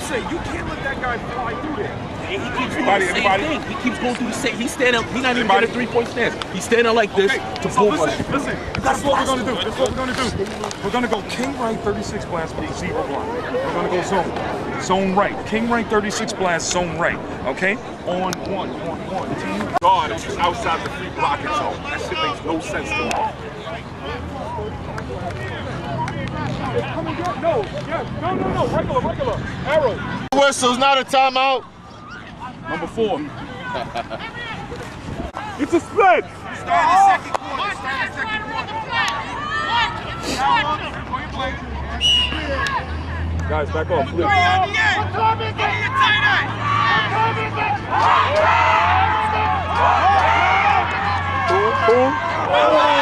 say, you can't let that guy fly through there. He keeps doing the same thing. He keeps going through the same. He's standing. He's not even getting a 3-point stance. He's standing like this to pull. Listen. This is what we're gonna do. We're gonna go king right 36 blast with the zero block. We're gonna go zone right. King right 36 blast, zone right. Okay? On one. Team guard is outside the free blocking zone. That shit makes no sense to me. No. Regular. Arrow. Whistle's not a timeout. Number 4. It's a split. Start the second quarter. Guys, back off, please. Cool.